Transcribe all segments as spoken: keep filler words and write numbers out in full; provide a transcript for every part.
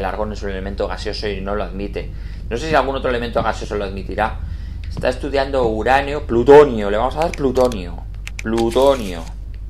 el argón es un elemento gaseoso y no lo admite. No sé si algún otro elemento gaseoso lo admitirá. Está estudiando uranio, plutonio. Le vamos a dar plutonio. Plutonio.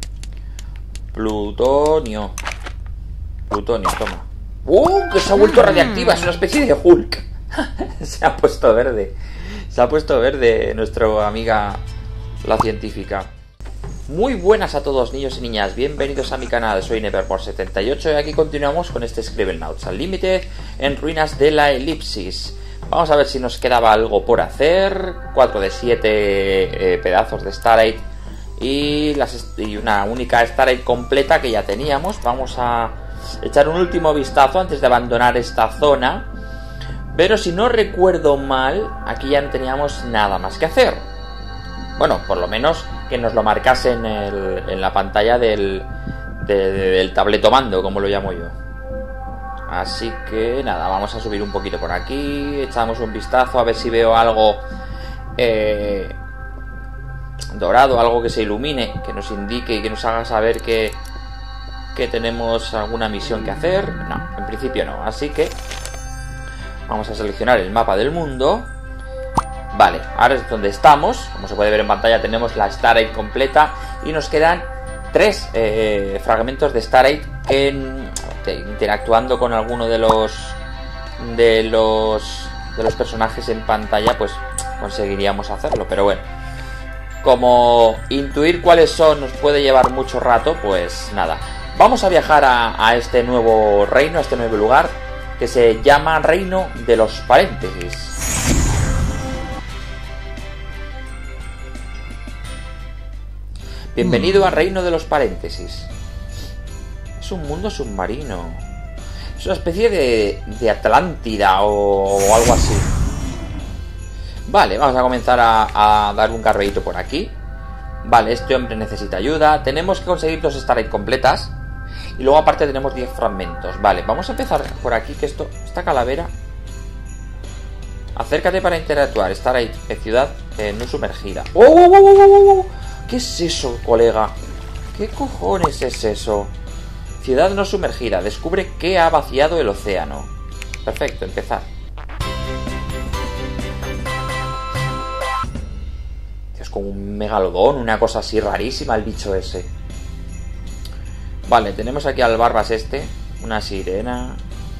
Plutonio. Plutonio, toma. ¡Uh! Que se ha vuelto radiactiva. Es una especie de Hulk. Se ha puesto verde. Se ha puesto verde nuestra amiga la científica. Muy buenas a todos, niños y niñas. Bienvenidos a mi canal. Soy Neverport setenta y ocho y aquí continuamos con este Scribblenauts Unlimited en ruinas de la elipsis. Vamos a ver si nos quedaba algo por hacer. cuatro de siete eh, pedazos de Starite y, las, y una única Starite completa que ya teníamos. Vamos a echar un último vistazo antes de abandonar esta zona. Pero si no recuerdo mal, aquí ya no teníamos nada más que hacer. Bueno, por lo menos que nos lo marcase en, el, en la pantalla del, de, del tabletomando, como lo llamo yo. Así que nada, vamos a subir un poquito por aquí. Echamos un vistazo a ver si veo algo eh, dorado, algo que se ilumine, que nos indique y que nos haga saber que, que tenemos alguna misión que hacer. No, en principio no. Así que vamos a seleccionar el mapa del mundo. Vale, ahora es donde estamos. Como se puede ver en pantalla, tenemos la Starite completa y nos quedan tres eh, fragmentos de Starite que, que interactuando con alguno de los de los de los personajes en pantalla, pues conseguiríamos hacerlo. Pero bueno, como intuir cuáles son nos puede llevar mucho rato, pues nada. Vamos a viajar a, a este nuevo reino, a este nuevo lugar que se llama Reino de los Paréntesis. Bienvenido a Reino de los Paréntesis. Es un mundo submarino. Es una especie de, de Atlántida o, o algo así. Vale, vamos a comenzar a, a dar un carreíto por aquí. Vale, este hombre necesita ayuda. Tenemos que conseguir dos Starite completas. Y luego aparte tenemos diez fragmentos. Vale, vamos a empezar por aquí, que esto, esta calavera. Acércate para interactuar. Starite, eh, ciudad eh, no sumergida. ¡Oh, oh, oh, oh, oh, oh! ¿Qué es eso, colega? ¿Qué cojones es eso? Ciudad no sumergida. Descubre qué ha vaciado el océano. Perfecto, empezar. Es como un megalodón, una cosa así rarísima el bicho ese. Vale, tenemos aquí al barbas este. Una sirena.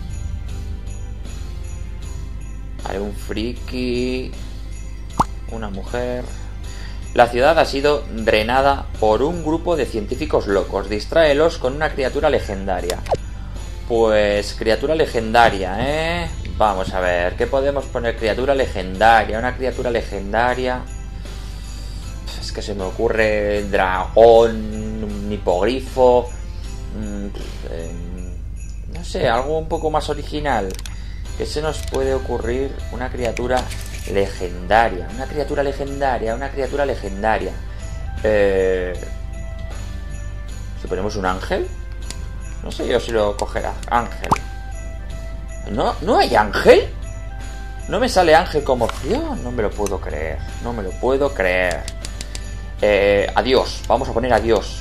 Hay un friki. Una mujer. La ciudad ha sido drenada por un grupo de científicos locos. Distráelos con una criatura legendaria. Pues criatura legendaria, ¿eh? Vamos a ver, ¿qué podemos poner? Criatura legendaria, una criatura legendaria. Es que se me ocurre dragón, un hipogrifo. Eh, no sé, algo un poco más original. ¿Qué se nos puede ocurrir? Una criatura legendaria, una criatura legendaria, una criatura legendaria. Eh... Si ponemos un ángel, no sé yo si lo cogerá. Ángel. ¿No, no hay ángel? No me sale ángel como opción. No me lo puedo creer. No me lo puedo creer. Eh, adiós. Vamos a poner adiós.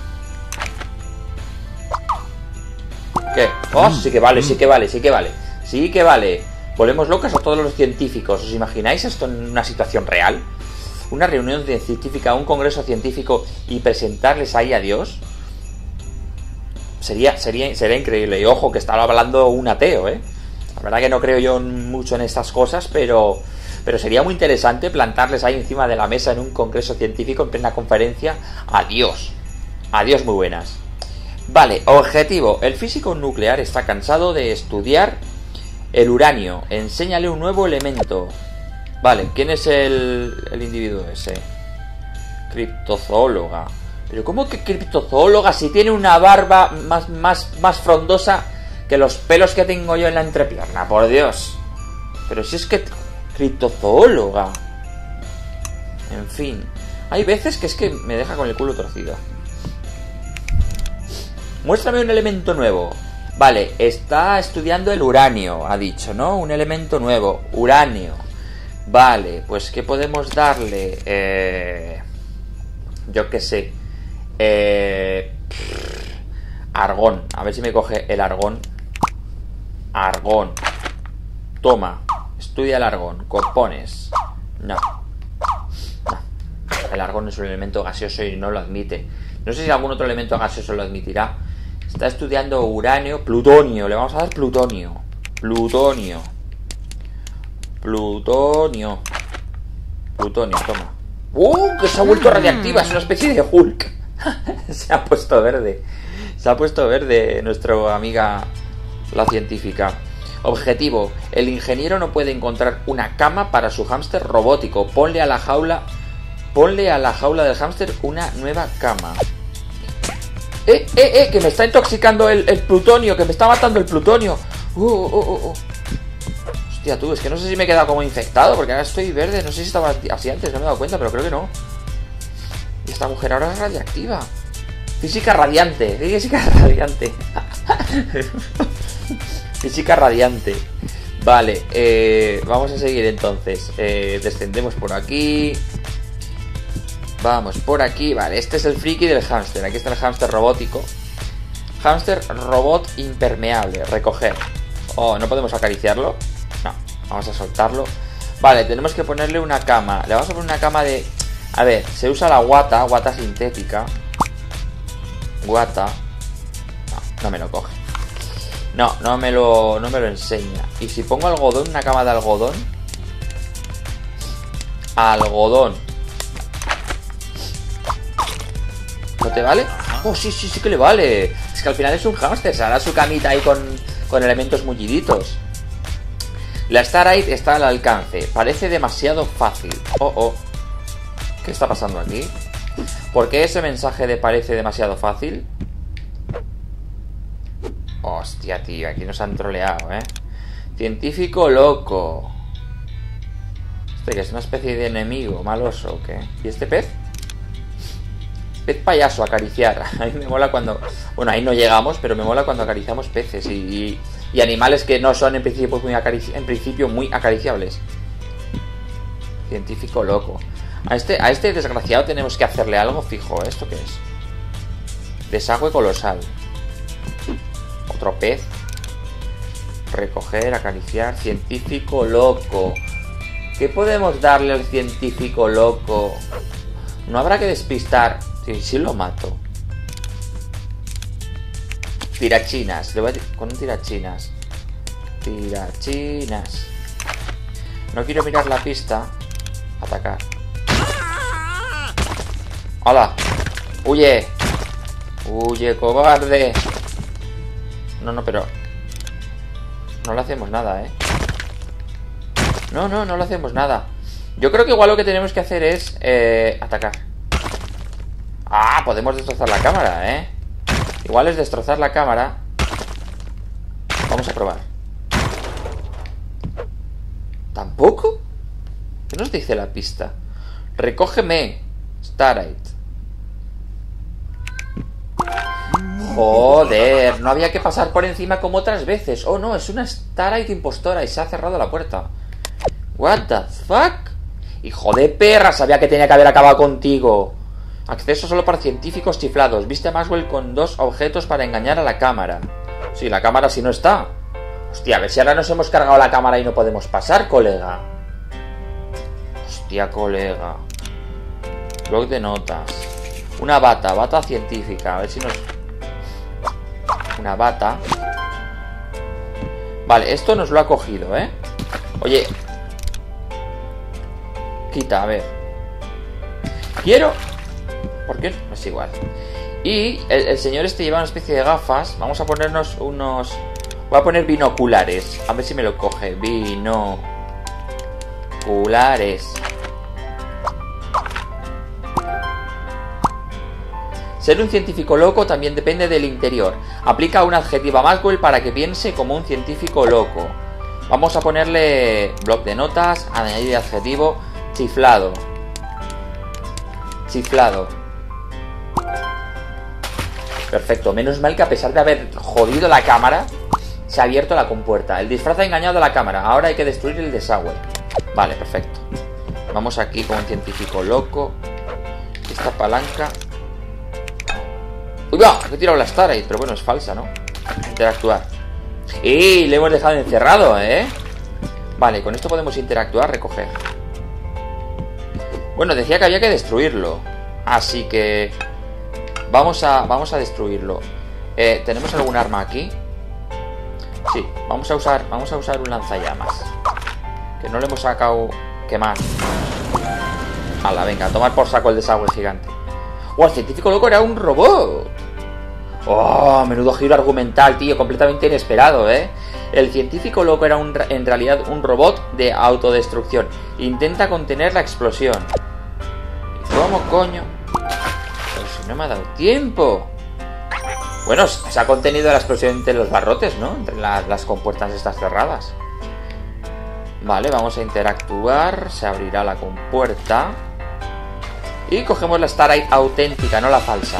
¿Qué? Oh, sí que vale, sí que vale, sí que vale. Sí que vale. Volvemos locos a todos los científicos. ¿Os imagináis esto en una situación real? Una reunión de científica, un congreso científico y presentarles ahí a Dios. Sería, sería, sería increíble. Y ojo, que estaba hablando un ateo, ¿eh? La verdad que no creo yo mucho en estas cosas, pero, pero sería muy interesante plantarles ahí encima de la mesa en un congreso científico, en plena conferencia, a Dios. Adiós, muy buenas. Vale, objetivo. El físico nuclear está cansado de estudiar el uranio. Enséñale un nuevo elemento. Vale, ¿quién es el, el individuo ese? Criptozoóloga. Pero ¿cómo que criptozoóloga si tiene una barba más, más, más frondosa que los pelos que tengo yo en la entrepierna? Por Dios. Pero si es que criptozoóloga. En fin. Hay veces que es que me deja con el culo torcido. Muéstrame un elemento nuevo. Vale, está estudiando el uranio, ha dicho, ¿no? Un elemento nuevo, uranio. Vale, pues ¿qué podemos darle? Eh, yo qué sé. Eh, argón. A ver si me coge el argón. Argón. Toma. Estudia el argón. Compones. No. No. El argón es un elemento gaseoso y no lo admite. No sé si algún otro elemento gaseoso lo admitirá. Está estudiando uranio. Plutonio. Le vamos a dar plutonio. Plutonio. Plutonio. Plutonio, toma. ¡Uh! Que se ha vuelto radiactiva. Es una especie de Hulk. Se ha puesto verde. Se ha puesto verde nuestra amiga la científica. Objetivo. El ingeniero no puede encontrar una cama para su hámster robótico. Ponle a la jaula... Ponle a la jaula del hámster una nueva cama. ¡Eh, eh, eh! Que me está intoxicando el, el plutonio. Que me está matando el plutonio. ¡Uh, uh, uh, uh! Hostia, tú, es que no sé si me he quedado como infectado, porque ahora estoy verde. No sé si estaba así antes, no me he dado cuenta, pero creo que no. Y esta mujer ahora es radiactiva. Física radiante. Física radiante. Física radiante. Vale, eh, vamos a seguir entonces. eh, Descendemos por aquí. Vamos por aquí. Vale, este es el friki del hámster. Aquí está el hámster robótico. Hámster robot impermeable. Recoger. Oh, ¿no podemos acariciarlo? No, vamos a soltarlo. Vale, tenemos que ponerle una cama. Le vamos a poner una cama de... A ver, se usa la guata. Guata sintética. Guata. No, no me lo coge. No, no me lo, no me lo enseña. Y si pongo algodón, una cama de algodón. Algodón. ¿No te vale? Oh, sí, sí, sí que le vale. Es que al final es un hámster. Se hará su camita ahí con, con elementos mulliditos. La Starite está al alcance. Parece demasiado fácil. Oh, oh. ¿Qué está pasando aquí? ¿Por qué ese mensaje de parece demasiado fácil? Hostia, tío, aquí nos han troleado, ¿eh? Científico loco. Este que es una especie de enemigo maloso, ¿o qué? ¿Y este pez? Pez payaso, acariciar. A mí me mola cuando... Bueno, ahí no llegamos, pero me mola cuando acariciamos peces y, y, y animales que no son en principio muy, acarici... en principio muy acariciables. Científico loco. A este, a este desgraciado tenemos que hacerle algo fijo. ¿Esto qué es? Desagüe colosal. Otro pez. Recoger, acariciar. Científico loco. ¿Qué podemos darle al científico loco? No habrá que despistar. Sí, sí lo mato. Tirachinas. Le voy a con un tirachinas. Tirachinas. No quiero mirar la pista. Atacar. ¡Hola! ¡Huye! ¡Huye, cobarde! No, no, pero... No le hacemos nada, ¿eh? No, no, no le hacemos nada. Yo creo que igual lo que tenemos que hacer es... Eh, atacar. ¡Ah! Podemos destrozar la cámara, ¿eh? Igual es destrozar la cámara. Vamos a probar. ¿Tampoco? ¿Qué nos dice la pista? Recógeme, Starite. Joder, no había que pasar por encima como otras veces. Oh no, es una Starite impostora y se ha cerrado la puerta. What the fuck? Hijo de perra, sabía que tenía que haber acabado contigo. Acceso solo para científicos chiflados. Viste a Maxwell con dos objetos para engañar a la cámara. Sí, la cámara sí no está. Hostia, a ver si ahora nos hemos cargado la cámara y no podemos pasar, colega. Hostia, colega. Blog de notas. Una bata, bata científica. A ver si nos... Una bata. Vale, esto nos lo ha cogido, ¿eh? Oye. Quita, a ver. Quiero... ¿Por qué? Es igual. Y el, el señor este lleva una especie de gafas. Vamos a ponernos unos... Voy a poner binoculares. A ver si me lo coge. Binoculares. Ser un científico loco también depende del interior. Aplica un adjetivo a Maxwell para que piense como un científico loco. Vamos a ponerle bloc de notas, añadir adjetivo, chiflado. Chiflado. Perfecto, menos mal que a pesar de haber jodido la cámara, se ha abierto la compuerta. El disfraz ha engañado a la cámara, ahora hay que destruir el desagüe. Vale, perfecto. Vamos aquí con un científico loco. Esta palanca... ¡Uy, va! He tirado la Starite, pero bueno, es falsa, ¿no? Interactuar. Y le hemos dejado encerrado, ¿eh? Vale, con esto podemos interactuar, recoger. Bueno, decía que había que destruirlo. Así que... Vamos a, vamos a destruirlo. Eh, ¿tenemos algún arma aquí? Sí, vamos a usar, vamos a usar un lanzallamas. Que no le hemos sacado... Quemar. Hala, venga, a tomar por saco el desagüe gigante. ¡Oh, el científico loco era un robot! ¡Oh, menudo giro argumental, tío! Completamente inesperado, ¿eh? El científico loco era un, en realidad un robot de autodestrucción. Intenta contener la explosión. ¿Cómo, coño? Pero si no me ha dado tiempo. Bueno, se ha contenido la explosión entre los barrotes, ¿no? Entre la, las compuertas estas cerradas. Vale, vamos a interactuar. Se abrirá la compuerta. Y cogemos la Starite auténtica, no la falsa.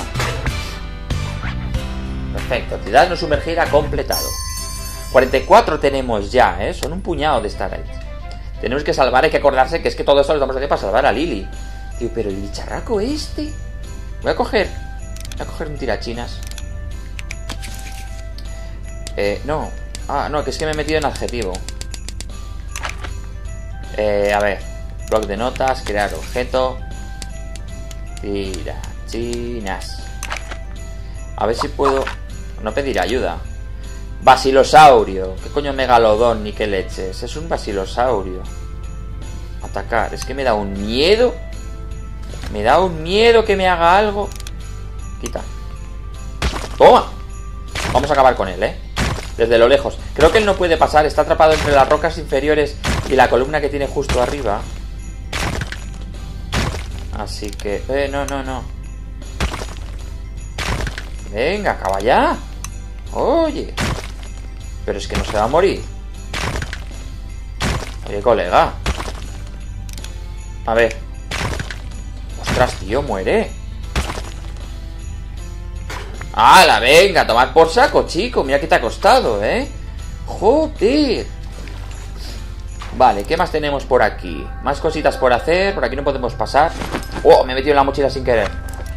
Perfecto, ciudad no sumergida completado. cuarenta y cuatro tenemos ya, ¿eh? Son un puñado de Starite. Tenemos que salvar, hay que acordarse que es que todo esto lo estamos haciendo para salvar a Lily. Tío, pero el bicharraco este... Voy a coger... Voy a coger un tirachinas. Eh, no. Ah, no, que es que me he metido en adjetivo. Eh, a ver. Bloc de notas, crear objeto. Tirachinas. A ver si puedo... No pedir ayuda. Basilosaurio. ¿Qué coño megalodón ni qué leches? Es un basilosaurio. Atacar. Es que me da un miedo. Me da un miedo que me haga algo. Quita. ¡Toma! Vamos a acabar con él, ¿eh? Desde lo lejos. Creo que él no puede pasar. Está atrapado entre las rocas inferiores y la columna que tiene justo arriba. Así que... Eh, no, no, no. Venga, acaba ya. Oye. Pero es que no se va a morir. Oye, colega. A ver. Ostras, tío, muere. ¡Hala, venga! Tomar por saco, chico. Mira que te ha costado, ¿eh? ¡Joder! Vale, ¿qué más tenemos por aquí? Más cositas por hacer. Por aquí no podemos pasar. ¡Oh! Me he metido en la mochila sin querer.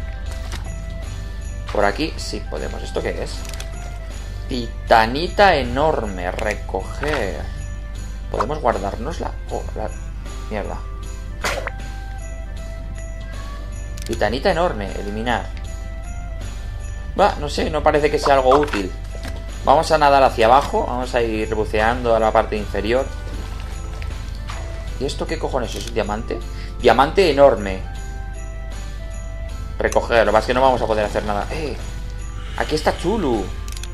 Por aquí sí podemos. ¿Esto qué es? Titanita enorme. Recoger. ¿Podemos guardárnosla? Oh, la... Mierda. Titanita enorme. Eliminar. Va, no sé, no parece que sea algo útil. Vamos a nadar hacia abajo. Vamos a ir buceando a la parte inferior. ¿Y esto qué cojones es? ¿Un diamante? Diamante enorme. Recoger, lo que pasa es que no vamos a poder hacer nada. ¡Eh! Aquí está Tulu.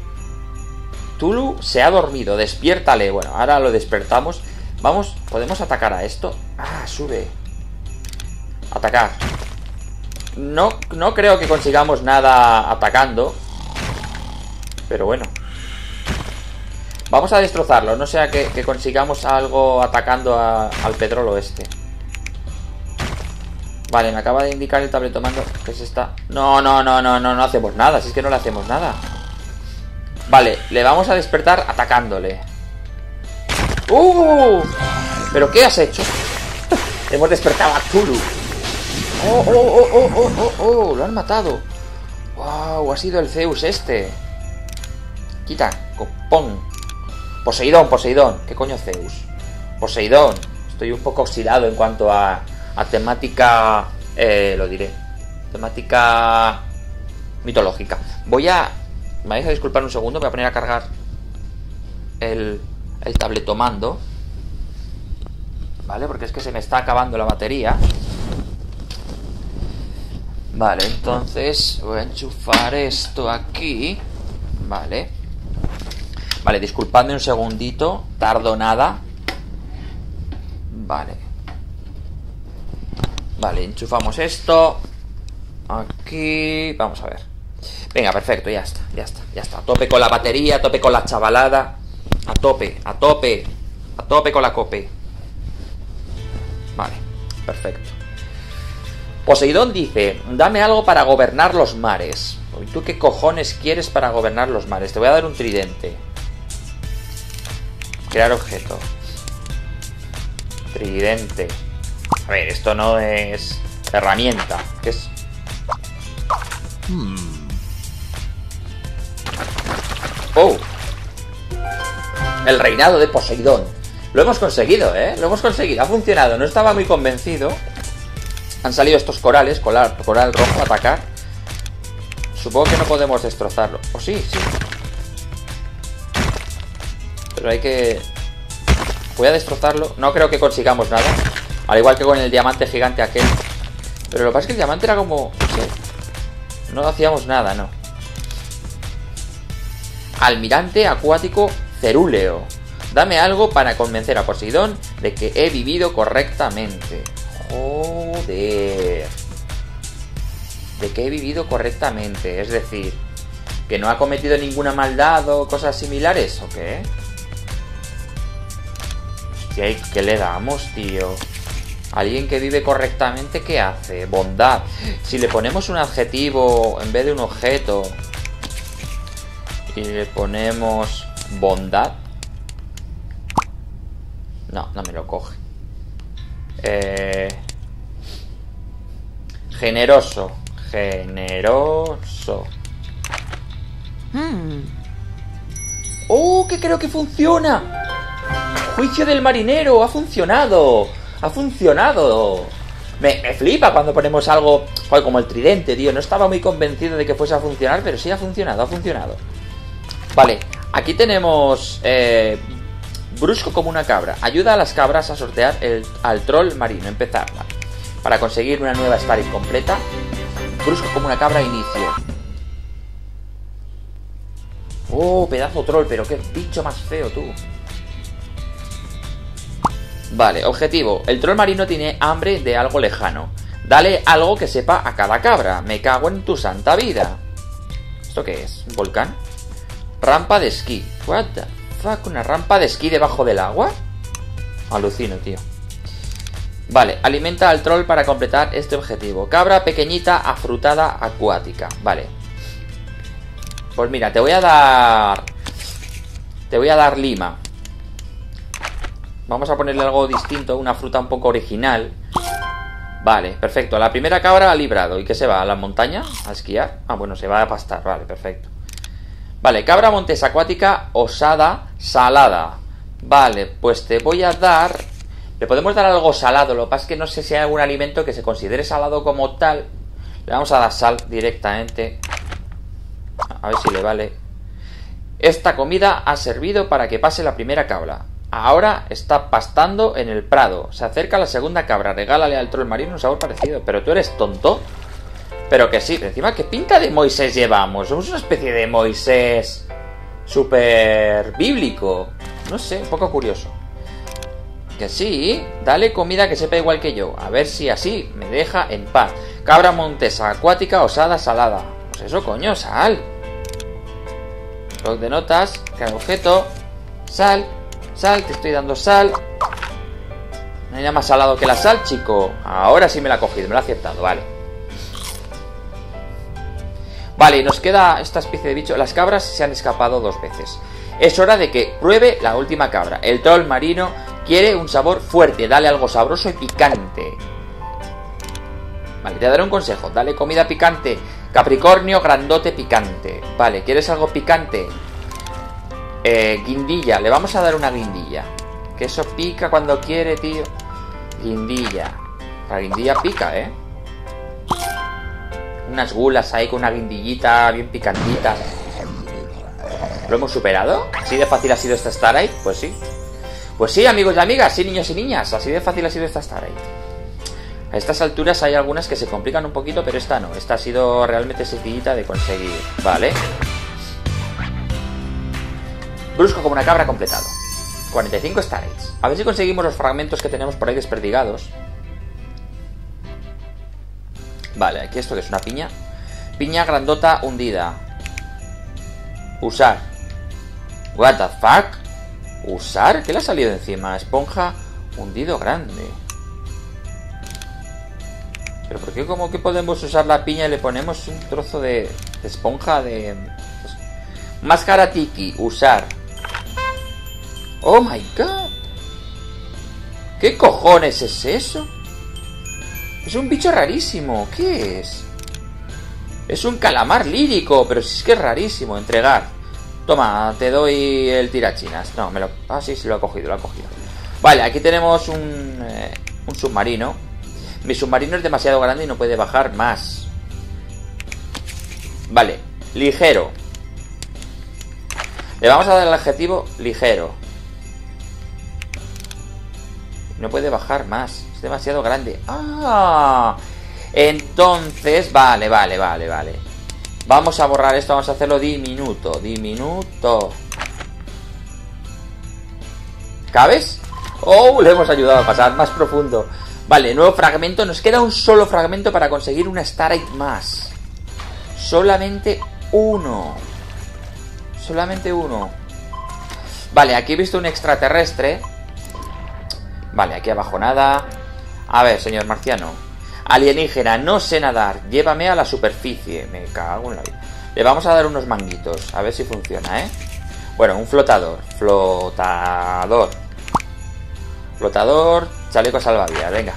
Tulu se ha dormido, despiértale. Bueno, ahora lo despertamos. Vamos, ¿podemos atacar a esto? Ah, sube. Atacar. No, no creo que consigamos nada atacando. Pero bueno. Vamos a destrozarlo, no sea que, que consigamos algo atacando a, al pedrolo este. Vale, me acaba de indicar el tabletomando que es esta. No, no, no, no, no, no hacemos nada. Si es que no le hacemos nada. Vale, le vamos a despertar atacándole. ¡Uh! ¿Pero qué has hecho? Hemos despertado a Tulu. ¡Oh, oh, oh, oh, oh, oh, oh! Lo han matado. ¡Wow! Ha sido el Zeus este. Quita, copón. Poseidón, Poseidón. ¿Qué coño Zeus? Poseidón. Estoy un poco oxidado en cuanto a... a temática, eh, lo diré, temática mitológica. Voy a, me vais a disculpar un segundo, voy a poner a cargar el, el tabletomando, ¿vale? Porque es que se me está acabando la batería. Vale, entonces voy a enchufar esto aquí, vale. Vale, disculpadme un segundito, tardo nada. Vale. Vale, enchufamos esto. Aquí. Vamos a ver. Venga, perfecto, ya está, ya está, ya está. A tope con la batería, a tope con la chavalada. A tope, a tope. A tope con la cope. Vale, perfecto. Poseidón dice: dame algo para gobernar los mares. ¿Y tú qué cojones quieres para gobernar los mares? Te voy a dar un tridente. Crear objeto. Tridente. A ver, esto no es herramienta. ¿Qué es? Hmm. Oh. El reinado de Poseidón. Lo hemos conseguido, ¿eh? Lo hemos conseguido, ha funcionado. No estaba muy convencido. Han salido estos corales, coral, coral rojo a atacar. Supongo que no podemos destrozarlo. O sí, sí. Pero hay que... Voy a destrozarlo. No creo que consigamos nada. Al igual que con el diamante gigante aquel. Pero lo que pasa es que el diamante era como... No sé. No hacíamos nada, no. Almirante acuático cerúleo. Dame algo para convencer a Poseidón de que he vivido correctamente. Joder. De que he vivido correctamente. Es decir, que no ha cometido ninguna maldad o cosas similares, ¿o qué? Hostia, ¿y qué le damos, tío? Alguien que vive correctamente, ¿qué hace? Bondad. Si le ponemos un adjetivo en vez de un objeto y le ponemos bondad, no, no me lo coge. Eh... Generoso. Generoso. Hmm. ¡Oh, que creo que funciona! Juicio del marinero, ha funcionado. Ha funcionado. Me, me flipa cuando ponemos algo, joder, como el tridente, tío. No estaba muy convencido de que fuese a funcionar, pero sí ha funcionado, ha funcionado. Vale, aquí tenemos eh, brusco como una cabra. Ayuda a las cabras a sortear el, al troll marino. Empezar, vale. Para conseguir una nueva Starry completa. Brusco como una cabra, inicio. Oh, pedazo troll, pero qué bicho más feo, tú. Vale, objetivo. El troll marino tiene hambre de algo lejano. Dale algo que sepa a cada cabra. Me cago en tu santa vida. ¿Esto qué es? ¿Un volcán? Rampa de esquí. What the fuck, ¿una rampa de esquí debajo del agua? Alucino, tío. Vale, alimenta al troll para completar este objetivo. Cabra pequeñita afrutada acuática. Vale. Pues mira, te voy a dar... Te voy a dar lima. Vamos a ponerle algo distinto, una fruta un poco original. Vale, perfecto. La primera cabra ha librado. ¿Y qué se va? ¿A la montaña? ¿A esquiar? Ah, bueno, se va a pastar. Vale, perfecto. Vale, cabra montesa acuática osada salada. Vale, pues te voy a dar... Le podemos dar algo salado. Lo que pasa es que no sé si hay algún alimento que se considere salado como tal. Le vamos a dar sal directamente. A ver si le vale. Esta comida ha servido para que pase la primera cabra. Ahora está pastando en el prado. Se acerca la segunda cabra. Regálale al troll marino un sabor parecido. Pero tú eres tonto. Pero que sí. Encima, ¿qué pinta de Moisés llevamos? Somos una especie de Moisés súper bíblico. No sé, un poco curioso. Que sí. Dale comida que sepa igual que yo. A ver si así me deja en paz. Cabra montesa acuática osada salada. Pues eso, coño, sal. Blog de notas. Cada objeto. Sal. Sal, te estoy dando sal. No hay nada más salado que la sal, chico. Ahora sí me la ha cogido, me la ha aceptado, vale. Vale, nos queda esta especie de bicho. Las cabras se han escapado dos veces. Es hora de que pruebe la última cabra. El troll marino quiere un sabor fuerte. Dale algo sabroso y picante. Vale, te daré un consejo. Dale comida picante. Capricornio grandote picante. Vale, ¿quieres algo picante? Eh, guindilla, le vamos a dar una guindilla. Que eso pica cuando quiere, tío. Guindilla. La guindilla pica, ¿eh? Unas gulas ahí con una guindillita bien picantita. ¿Lo hemos superado? ¿Así de fácil ha sido esta Starlight? Pues sí. Pues sí, amigos y amigas, sí, niños y niñas. Así de fácil ha sido esta Starlight. A estas alturas hay algunas que se complican un poquito, pero esta no. Esta ha sido realmente sencillita de conseguir. Vale. Brusco como una cabra completado. cuarenta y cinco Starlights. A ver si conseguimos los fragmentos que tenemos por ahí desperdigados. Vale, aquí esto que es una piña. Piña grandota hundida. Usar. What the fuck? ¿Usar? ¿Qué le ha salido encima? Esponja hundido grande. ¿Pero por qué como que podemos usar la piña y le ponemos un trozo de, de esponja de... Pues, máscara tiki. Usar. Oh my god. ¿Qué cojones es eso? Es un bicho rarísimo. ¿Qué es? Es un calamar lírico. Pero si es que es rarísimo. Entregar. Toma, te doy el tirachinas. No, me lo... Ah, sí, sí, lo he cogido, lo he cogido. Vale, aquí tenemos un, eh, un submarino. Mi submarino es demasiado grande y no puede bajar más. Vale, ligero. Le vamos a dar el adjetivo ligero. No puede bajar más. Es demasiado grande. ¡Ah! Entonces, vale, vale, vale, vale. Vamos a borrar esto, vamos a hacerlo diminuto. Diminuto. ¿Cabes? ¡Oh! Le hemos ayudado a pasar más profundo. Vale, nuevo fragmento. Nos queda un solo fragmento para conseguir una Starite más. Solamente uno. Solamente uno. Vale, aquí he visto un extraterrestre. Vale, aquí abajo nada. A ver, señor marciano. Alienígena, no sé nadar. Llévame a la superficie. Me cago en la vida. Le vamos a dar unos manguitos. A ver si funciona, ¿eh? Bueno, un flotador. Flotador. Flotador. Chaleco salvavidas, venga.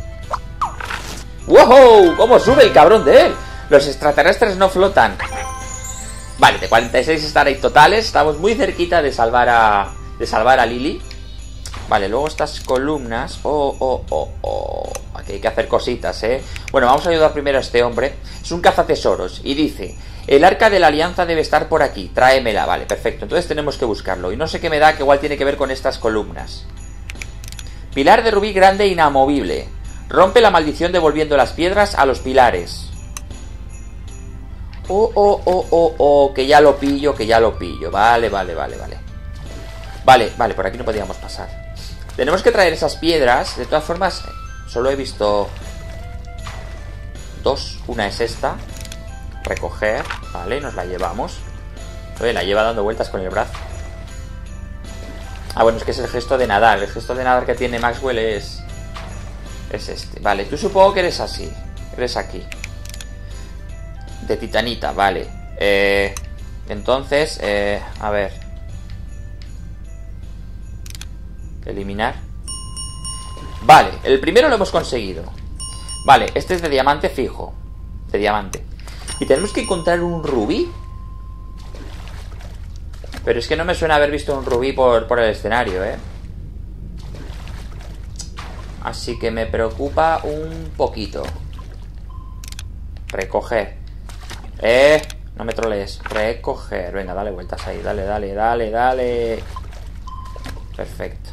¡Wow! ¿Cómo sube el cabrón de él? Los extraterrestres no flotan. Vale, de cuarenta y seis Starite totales. Estamos muy cerquita de salvar a... De salvar a Lily. Vale, luego estas columnas. Oh, oh, oh, oh. Aquí hay que hacer cositas, ¿eh? Bueno, vamos a ayudar primero a este hombre. Es un cazatesoros. Y dice: el arca de la alianza debe estar por aquí. Tráemela. Vale, perfecto. Entonces tenemos que buscarlo. Y no sé qué me da, que igual tiene que ver con estas columnas. Pilar de rubí grande inamovible. Rompe la maldición devolviendo las piedras a los pilares. Oh, oh, oh, oh, oh. Que ya lo pillo, que ya lo pillo. Vale, vale, vale, vale. Vale, vale, por aquí no podíamos pasar. Tenemos que traer esas piedras. De todas formas, solo he visto dos. Una es esta. Recoger. Vale, nos la llevamos. Oye, la lleva dando vueltas con el brazo. Ah, bueno, es que es el gesto de nadar. El gesto de nadar que tiene Maxwell es... Es este. Vale, tú supongo que eres así. Eres aquí. De titanita, vale. Eh, entonces, eh, a ver. Eliminar. Vale, el primero lo hemos conseguido. Vale, este es de diamante fijo. De diamante. Y tenemos que encontrar un rubí. Pero es que no me suena haber visto un rubí por, por el escenario, ¿eh? Así que me preocupa un poquito. Recoger. Eh, no me trolees. Recoger. Venga, dale vueltas ahí. Dale, dale, dale, dale. Perfecto.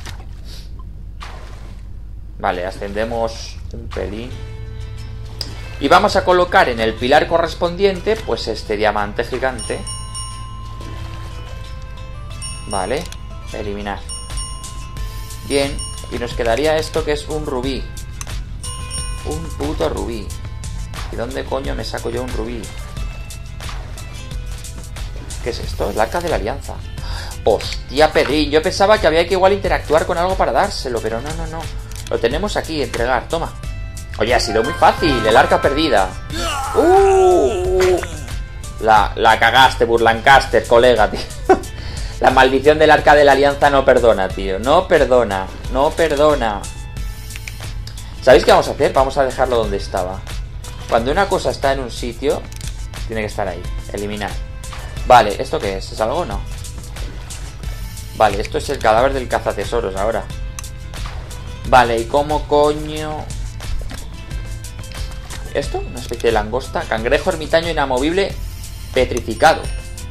Vale, ascendemos un pelín. Y vamos a colocar en el pilar correspondiente, pues este diamante gigante. Vale, eliminar. Bien, y nos quedaría esto que es un rubí. Un puto rubí. ¿Y dónde coño me saco yo un rubí? ¿Qué es esto? El arca de la alianza. Hostia, Pedrín, yo pensaba que había que igual interactuar con algo para dárselo, pero no, no, no. Lo tenemos aquí, entregar, toma. Oye, ha sido muy fácil, el arca perdida. Uh, la, la cagaste, Burlancaster, colega, tío. La maldición del arca de la alianza no perdona, tío. No perdona, no perdona. ¿Sabéis qué vamos a hacer? Vamos a dejarlo donde estaba. Cuando una cosa está en un sitio, tiene que estar ahí. Eliminar. Vale, ¿esto qué es? ¿Es algo o no? Vale, esto es el cadáver del cazatesoros ahora. Vale, ¿y cómo coño? ¿Esto? Una especie de langosta. Cangrejo ermitaño inamovible petrificado.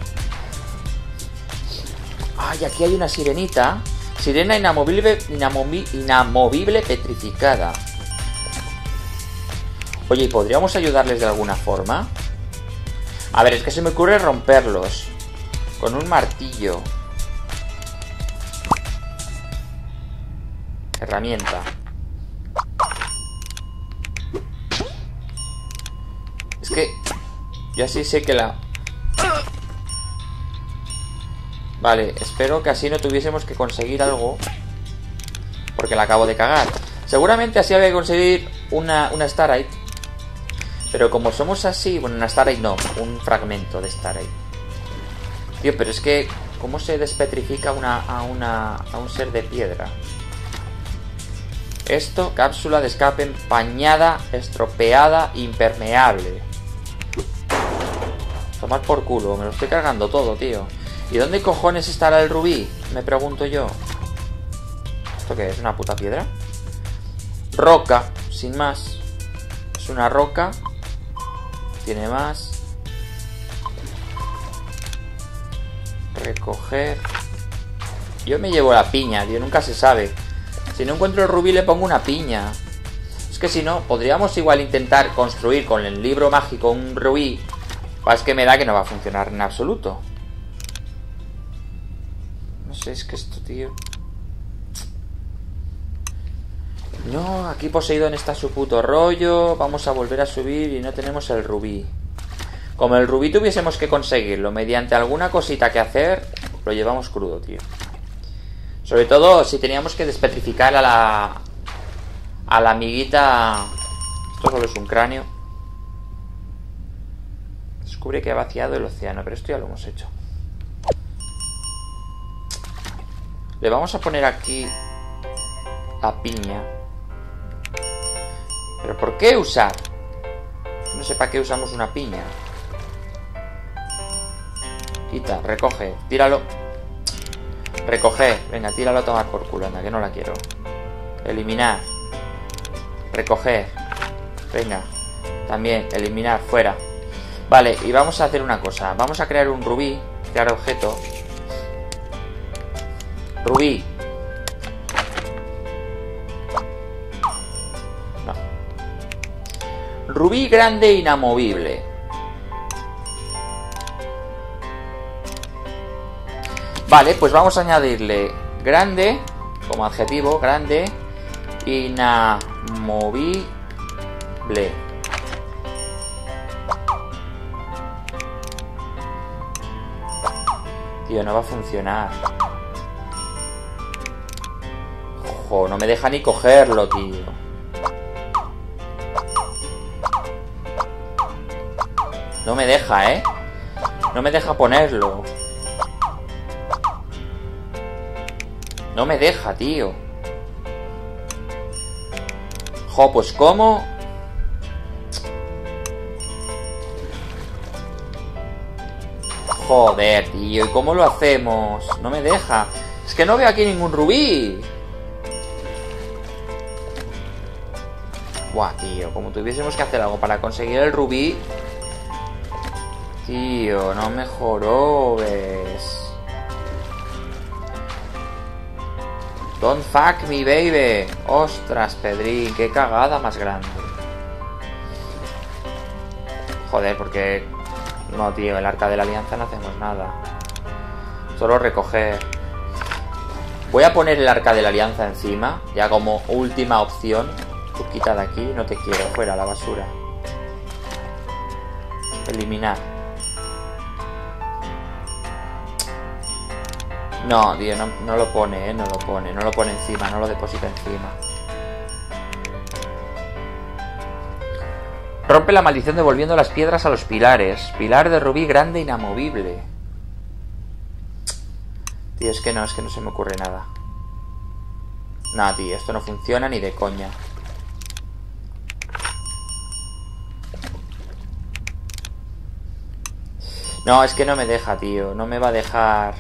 Ay, aquí hay una sirenita. Sirena inamovible, inamovi, inamovible petrificada. Oye, ¿y podríamos ayudarles de alguna forma? A ver, es que se me ocurre romperlos con un martillo. Herramienta. Es que yo así sé que la... Vale, espero que así no tuviésemos que conseguir algo, porque la acabo de cagar. Seguramente así había que conseguir una, una Starite. Pero como somos así... Bueno, una Starite no, un fragmento de Starite. Tío, pero es que... ¿Cómo se despetrifica una, a, una, a un ser de piedra? Esto, cápsula de escape empañada, estropeada, impermeable. Tomar por culo, me lo estoy cargando todo, tío. ¿Y dónde cojones estará el rubí? Me pregunto yo. ¿Esto qué es? ¿Una puta piedra? Roca, sin más. Es una roca. Tiene más. Recoger. Yo me llevo la piña, tío, nunca se sabe. Si no encuentro el rubí le pongo una piña. Es que si no, podríamos igual intentar construir con el libro mágico un rubí. Pues es que me da que no va a funcionar en absoluto. No sé, es que esto, tío... No, aquí Poseidón está su puto rollo. Vamos a volver a subir y no tenemos el rubí. Como el rubí tuviésemos que conseguirlo mediante alguna cosita que hacer, lo llevamos crudo, tío. Sobre todo si teníamos que despetrificar a la... A la amiguita... Esto solo es un cráneo. Descubre que ha vaciado el océano, pero esto ya lo hemos hecho. Le vamos a poner aquí la piña. ¿Pero por qué usar? No sé para qué usamos una piña. Quita, recoge, tíralo. Recoge, venga, tíralo a tomar por culo, anda, que no la quiero. Eliminar. Recoger. Venga, también, eliminar, fuera. Vale, y vamos a hacer una cosa. Vamos a crear un rubí. Crear objeto. Rubí. No. Rubí grande inamovible. Vale, pues vamos a añadirle grande, como adjetivo, grande, inamovible. Tío, no va a funcionar. Ojo, no me deja ni cogerlo, tío. No me deja, ¿eh? No me deja ponerlo. No me deja, tío. Jo, pues ¿cómo? Joder, tío, ¿y cómo lo hacemos? No me deja. Es que no veo aquí ningún rubí. Buah, tío, como tuviésemos que hacer algo para conseguir el rubí. Tío, no me jorobes. Don't fuck me, baby. Ostras, Pedrín, qué cagada más grande. Joder, porque... No, tío, el arca de la alianza no hacemos nada. Solo recoger. Voy a poner el arca de la alianza encima, ya como última opción. Tú quita de aquí, no te quiero, fuera, a la basura. Eliminar. No, tío, no, no lo pone, eh, no lo pone, no lo pone encima, no lo deposita encima. Rompe la maldición devolviendo las piedras a los pilares. Pilar de rubí grande inamovible. Tío, es que no, es que no se me ocurre nada. Nah, tío, esto no funciona ni de coña. No, es que no me deja, tío. No me va a dejar...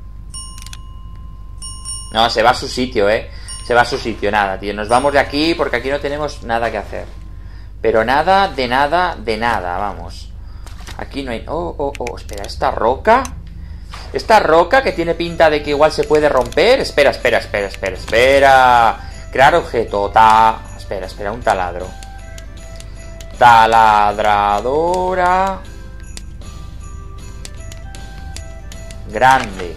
No, se va a su sitio, eh. Se va a su sitio, nada, tío. Nos vamos de aquí porque aquí no tenemos nada que hacer. Pero nada, de nada, de nada, vamos. Aquí no hay... Oh, oh, oh, espera, ¿esta roca? ¿Esta roca que tiene pinta de que igual se puede romper? Espera, espera, espera, espera, espera. Crear objeto, ta... Espera, espera, un taladro. Taladradora. Grande.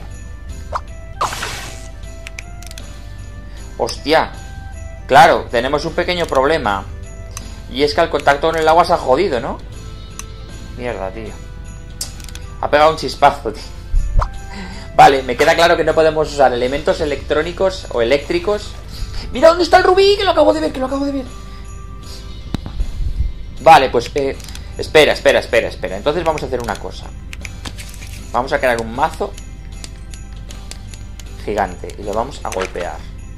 Hostia. Claro, tenemos un pequeño problema. Y es que el contacto con el agua se ha jodido, ¿no? Mierda, tío. Ha pegado un chispazo, tío. Vale, me queda claro que no podemos usar elementos electrónicos o eléctricos. ¡Mira dónde está el rubí! Que lo acabo de ver, que lo acabo de ver. Vale, pues... Eh, espera, espera, espera, espera. Entonces vamos a hacer una cosa. Vamos a crear un mazo gigante y lo vamos a golpear.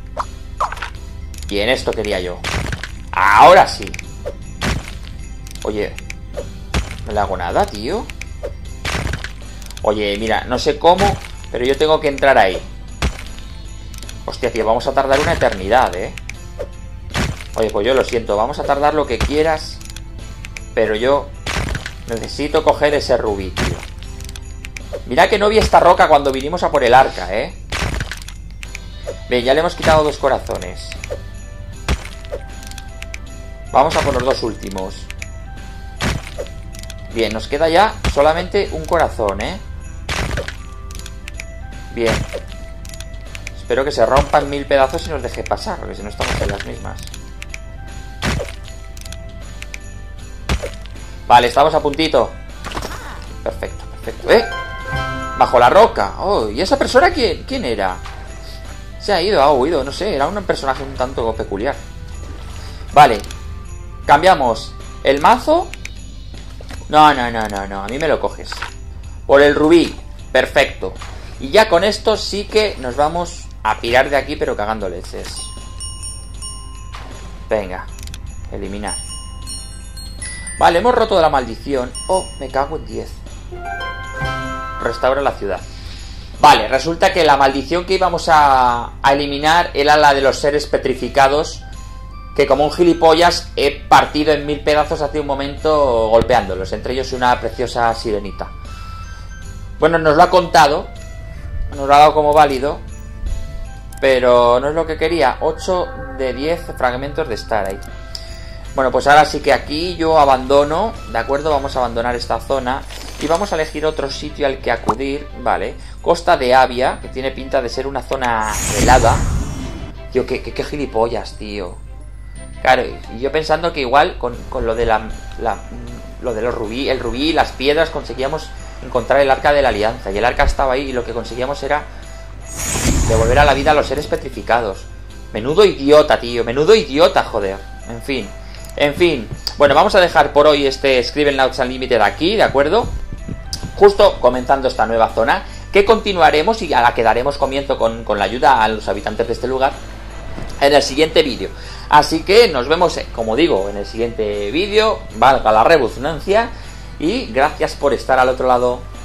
Y en esto quería yo. Ahora sí. Oye, no le hago nada, tío. Oye, mira, no sé cómo. Pero yo tengo que entrar ahí. Hostia, tío, vamos a tardar una eternidad, ¿eh? Oye, pues yo lo siento, vamos a tardar lo que quieras. Pero yo necesito coger ese rubí, tío. Mira que no vi esta roca cuando vinimos a por el arca, ¿eh? Bien, ya le hemos quitado dos corazones. Vamos a por los dos últimos. Bien, nos queda ya solamente un corazón, ¿eh? Bien. Espero que se rompa en mil pedazos y nos deje pasar, porque si no estamos en las mismas. Vale, estamos a puntito. Perfecto, perfecto. ¡Eh! Bajo la roca. Oh, ¿y esa persona quién, quién era? Se ha ido, ha huido, no sé. Era un personaje un tanto peculiar. Vale. Cambiamos el mazo. No, no, no, no, no. A mí me lo coges. Por el rubí. Perfecto. Y ya con esto sí que nos vamos a pirar de aquí, pero cagando leches. Venga. Eliminar. Vale, hemos roto la maldición. Oh, me cago en diez. Restaura la ciudad. Vale, resulta que la maldición que íbamos a, a eliminar era la de los seres petrificados, que como un gilipollas he partido en mil pedazos hace un momento golpeándolos, entre ellos una preciosa sirenita. Bueno, nos lo ha contado, nos lo ha dado como válido, pero no es lo que quería. ocho de diez fragmentos de Starlight. Bueno, pues ahora sí que aquí yo abandono, ¿de acuerdo? Vamos a abandonar esta zona y vamos a elegir otro sitio al que acudir, ¿vale? Costa de Avia, que tiene pinta de ser una zona helada. Tío, qué, qué, qué gilipollas, tío. Claro, y yo pensando que igual con, con lo de la, la lo de los rubí, el rubí y las piedras conseguíamos encontrar el arca de la alianza. Y el arca estaba ahí y lo que conseguíamos era devolver a la vida a los seres petrificados. Menudo idiota, tío, menudo idiota, joder. En fin. En fin, bueno, vamos a dejar por hoy este Scribblenauts Unlimited aquí, ¿de acuerdo? Justo comenzando esta nueva zona, que continuaremos y a la que daremos comienzo con, con la ayuda a los habitantes de este lugar en el siguiente vídeo. Así que nos vemos, como digo, en el siguiente vídeo, valga la redundancia, y gracias por estar al otro lado.